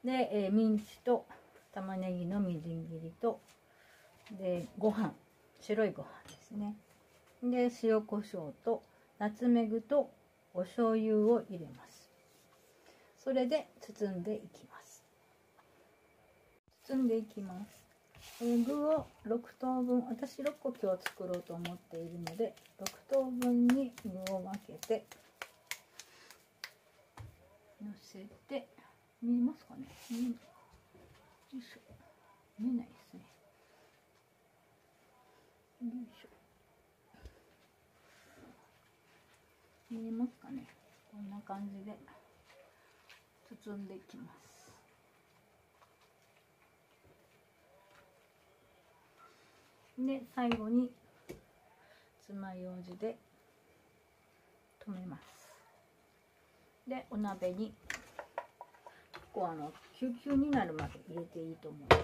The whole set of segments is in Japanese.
で、ミンチと玉ねぎのみじん切りと、でご飯、白いご飯ですね。で塩コショウとナツメグとお醤油を入れます。それで包んでいきます。包んでいきます。具を6等分、私6個今日作ろうと思っているので6等分に具を分けてのせて、見えますかね。よいしょ、見えないですね。よいしょ、見えますかね。こんな感じで包んでいきます。で最後に爪楊枝で留めます。でお鍋にここキュウキュウになるまで入れていいと思います。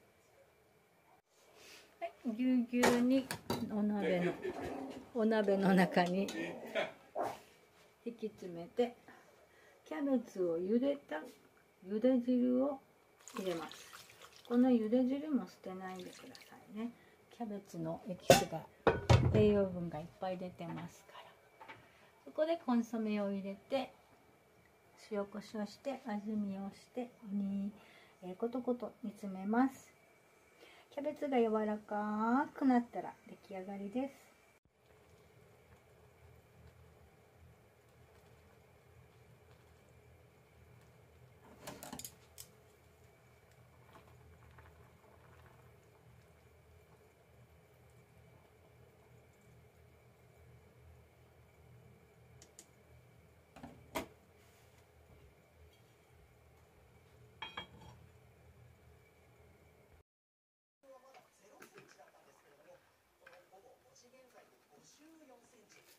はい、ぎゅうぎゅうにお鍋の中に引き詰めて、キャベツを茹でた茹で汁を入れます。この茹で汁も捨てないでくださいね。キャベツのエキスが、栄養分がいっぱい出てますから。そこでコンソメを入れて塩コショウして味見をしてコトコト煮詰めます。キャベツが柔らかくなったら出来上がりです。 54センチ。